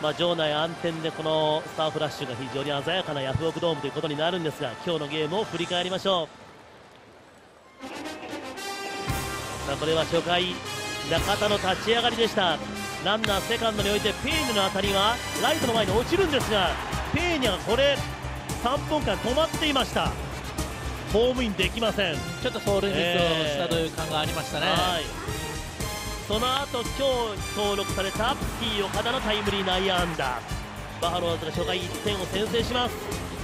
場内暗転でこのスターフラッシュが非常に鮮やかなヤフオクドームということになるんですが、今日のゲームを振り返りましょう。さあこれは初回中田の立ち上がりでした。ランナーセカンドに置いてペーニャの当たりはライトの前に落ちるんですが、ペーニャがこれ3分間止まっていました。ホームインできません。 ちょっと走塁ミスをしたという感がありましたね。 その後今日登録された T 岡田のタイムリー内野安打、バファローズが初回1点を先制します。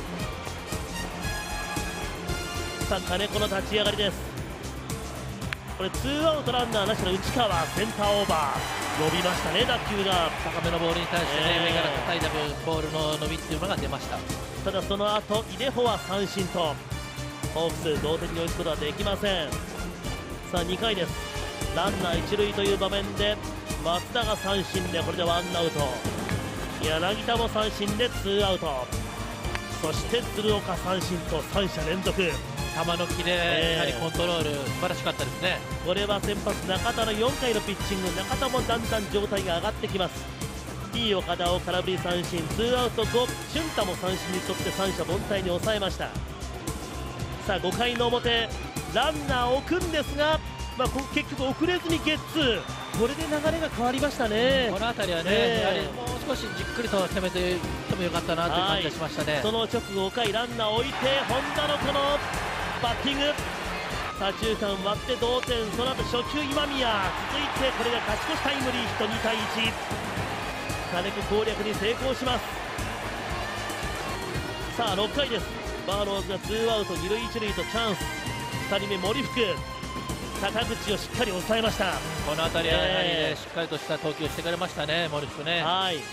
さあ金子の立ち上がりです。これツーアウトランナーなしの内川、センターオーバー伸びましたね、打球が高めのボールに対してね、上から叩いた分ボールの伸びっていうのが出ました。 ただその後イデホは三振とホークス同点に追いつくことはできません。さあ2回です。ランナー一塁という場面で松田が三振でこれでワンアウト、柳田も三振でツーアウト、そして鶴岡三振と3者連続。 球のキレ、やはりコントロール素晴らしかったですね。 これは先発中田の4回のピッチング、中田もだんだん状態が上がってきます。 T 岡田を空振り三振、ツーアウト5、俊太も三振にとって三者凡退に抑えました。さあ5回の表ランナーを置くんですが、結局遅れずにゲッツー、これで流れが変わりましたね。 この辺りはね、やはりもう少しじっくりと攻めていってもよかったなという感じがしましたね。 その直後5回ランナーを置いて本田のこのバッティング、左中間割って同点、その後初球今宮、続いてこれが勝ち越しタイムリーヒット、2対1、金子攻略に成功します。さあ6回です。バーローズがツーアウト二塁一塁とチャンス、2人目森福、坂口をしっかり抑えました。 この辺りはやはり、ね、しっかりとした投球してくれましたね、森福ね。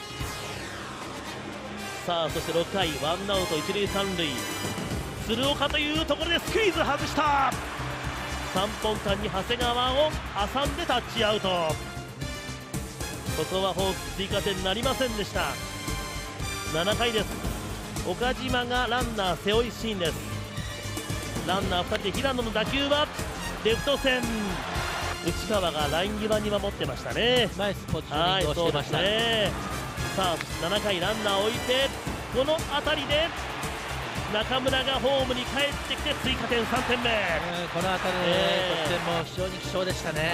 さあそして6回ワンアウト一塁三塁、鶴岡というところでスクイズ外した。3本間に長谷川を挟んでタッチアウト。ここはホークス追加点なりませんでした。7回です。岡島がランナー背負いシーンです。ランナー2人で平野の打球はレフト線、内川がライン際に守ってましたね。 ナイスポジショニングをしてました。 さあ7回ランナーを置いてこの辺りで中村がホームに帰ってきて追加点3点目、 この辺りの得点も非常に貴重でしたね。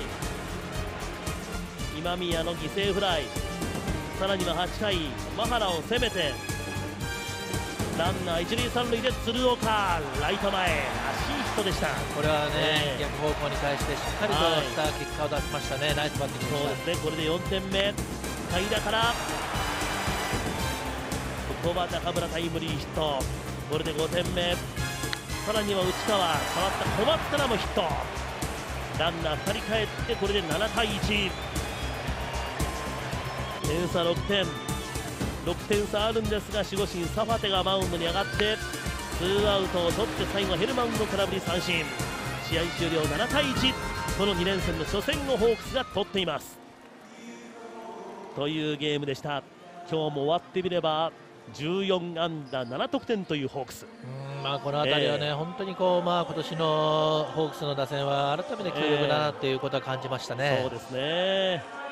今宮の犠牲フライ、さらには8回マハラを攻めてランナー一塁三塁で鶴岡ライト前、足ヒットでした。 これはね、逆方向に対してしっかりとした結果を出しましたね。ナイスバッティングでした。 そうですね、これで4点目、平田からここは中村タイムリーヒット、これで5点目、さらには内川、変わった小松からもヒット、ランナー2人帰ってこれで7対1、点差6点、6点差あるんですが守護神サファテがマウンドに上がってツーアウトを取って最後ヘルマンの空振り三振、試合終了7対1、この2連戦の初戦をホークスが取っていますというゲームでした。今日も終わってみれば14安打7得点というホークス。 この辺りはね、本当にこう、今年のホークスの打線は改めて強力だなということは感じましたね。 そうですね。